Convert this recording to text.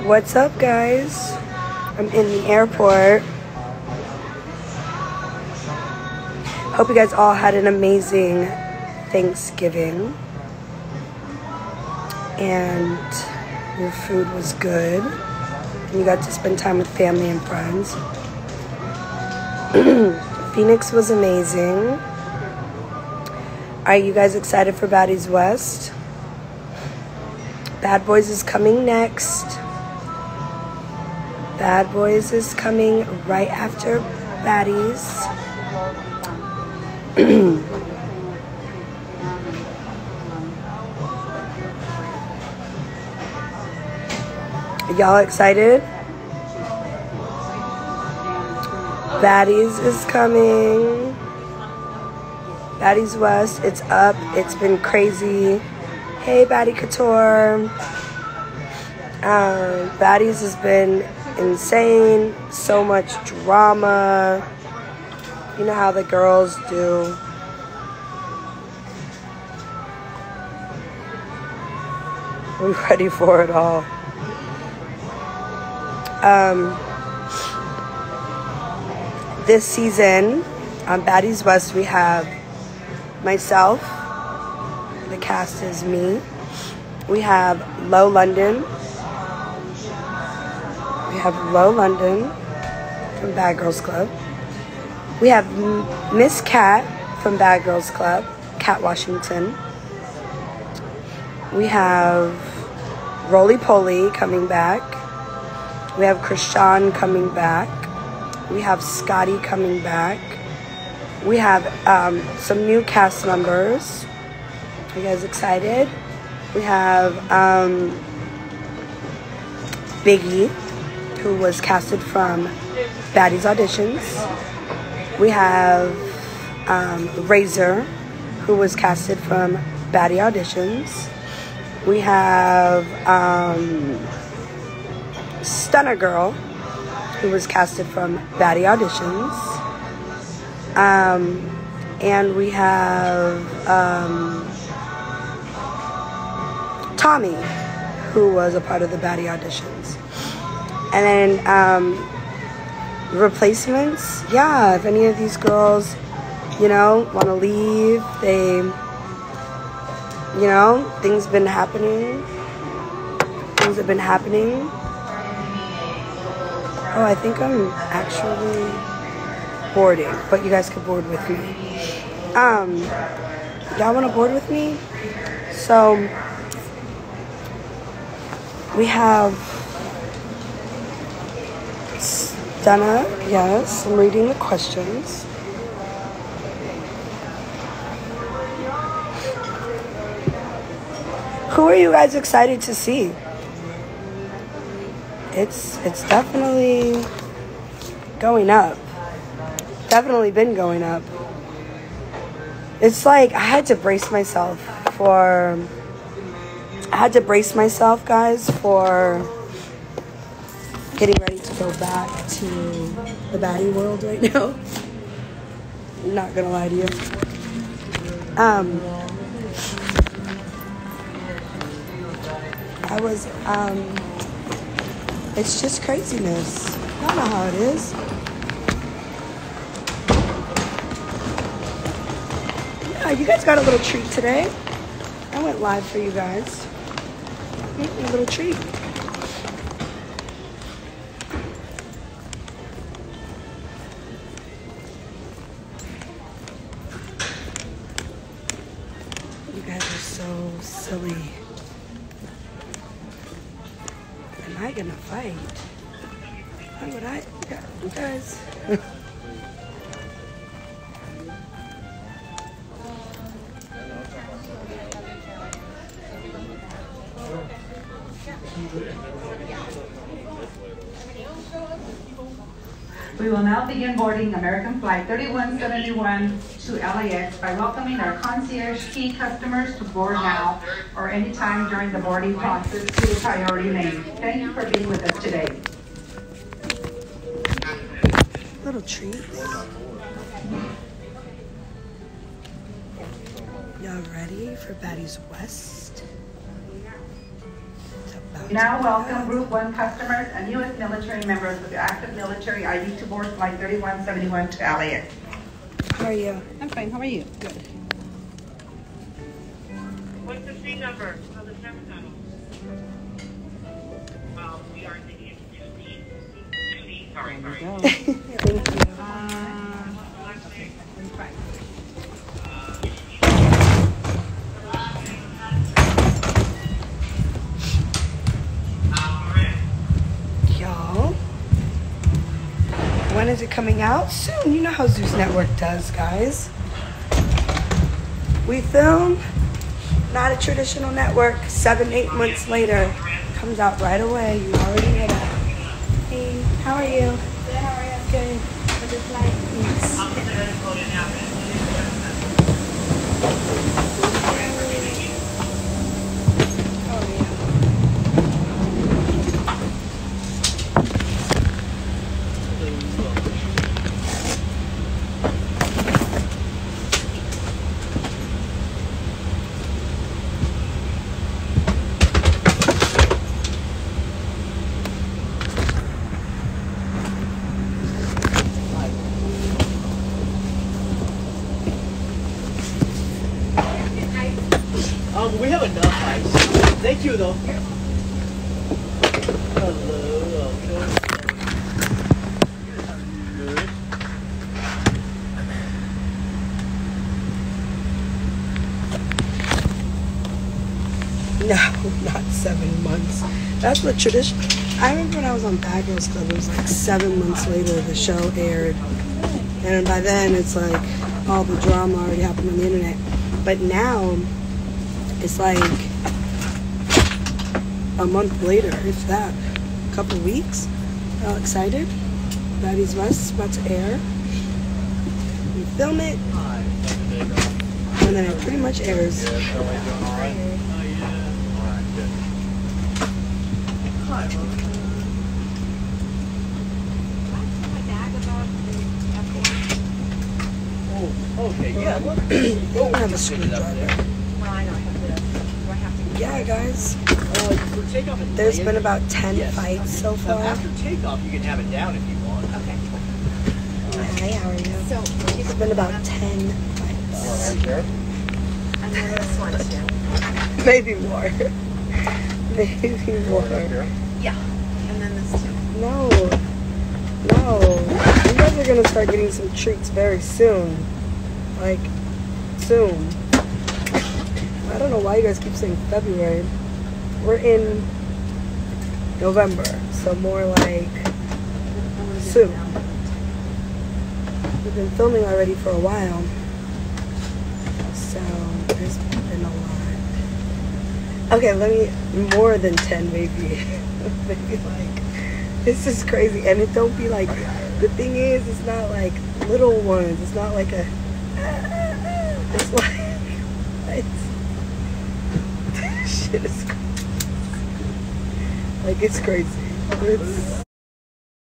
What's up, guys? I'm in the airport. Hope you guys all had an amazing Thanksgiving and your food was good and you got to spend time with family and friends. Phoenix was amazing. Are you guys excited for Baddies West? Bad Boys is coming next. Bad Boys is coming right after Baddies. Y'all excited? Baddies is coming. Baddies West, it's up. It's been crazy. Hey, Baddie Couture. Baddies has been insane. So much drama. You know how the girls do. We're ready for it all. This season on Baddies West, we have myself. The cast is me. We have Low London. We have Low London from Bad Girls Club. We have Miss Cat from Bad Girls Club, Cat Washington. We have Roly Poly coming back. We have Krishan coming back. We have Scotty coming back. We have some new cast members. Are you guys excited? We have Biggie, who was casted from Baddies Auditions. We have Razor, who was casted from Baddie Auditions. We have Stunner Girl, who was casted from Baddie Auditions. And we have Tommy, who was a part of the Baddie Auditions. And then replacements, yeah, if any of these girls, you know, want to leave, they, you know, things have been happening. Oh, I think I'm actually boarding, but you guys could board with me. Y'all want to board with me? So we have Stunna. Yes, I'm reading the questions. Who are you guys excited to see? It's definitely going up. Definitely been going up. It's like I had to brace myself, guys, for getting ready to go back to the baddie world right now. I'm not gonna lie to you. It's just craziness. Y'all know how it is. Yeah, you guys got a little treat today. I went live for you guys. A little treat. You guys are so silly. Am I gonna fight? Why would I? Yeah, you guys. We will now begin boarding American Flight 3171 to LAX by welcoming our concierge key customers to board now or anytime during the boarding process to the priority lane. Thank you for being with us today. Little treats. Y'all ready for Baddies West? It's about Now welcome Group 1 customers and U.S. military members with active military ID to board flight 3171 to LAX. How are you? I'm fine. How are you? Good. What's the seat number of the service tunnel? We are thinking it's 2D. Sorry. Thank you. Y'all, when is it coming out? Soon. You know how Zeus Network does, guys. We film, not a traditional network, 7-8 months later. Comes out right away. You already know that. Hey, how are you? Good, how are you? Good. What's it like? Thanks. We have enough ice. Thank you, though. Hello. No, not 7 months. That's what tradition. I remember when I was on Bad Girls Club, it was like 7 months later the show aired. And by then it's like all the drama already happened on the internet. But now it's like a month later, if that. A couple weeks. All excited. Baddies West about to air. We film it. And then it pretty much airs. Oh, okay, yeah. They don't have a screwdriver. Yeah, guys. There's been about 10 fights so far. After takeoff, you can have it down if you want. Okay. Hi, how are you? It's been about 10 fights. And then this one too. Maybe more. Maybe more. Yeah. And then this too. No. You guys are gonna start getting some treats very soon. Like, soon. I don't know why you guys keep saying February. We're in November, so more like soon. We've been filming already for a while, so there's been a lot. Okay, more than 10 maybe. Maybe like, this is crazy. And it don't be like, the thing is, it's not like little ones. It's not like a, it's like, shit is crazy. Like, it's crazy. It's